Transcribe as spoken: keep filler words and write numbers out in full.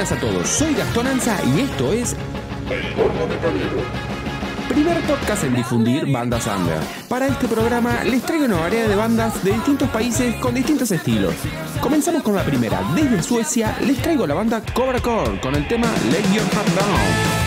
buenas a todos, soy Gastón Anza y esto es El Gordo Metalero, primer podcast en difundir bandas under. Para este programa les traigo una variedad de bandas de distintos países con distintos estilos. Comenzamos con la primera, desde Suecia les traigo la banda Cobra Core con el tema Let Your Heart Down.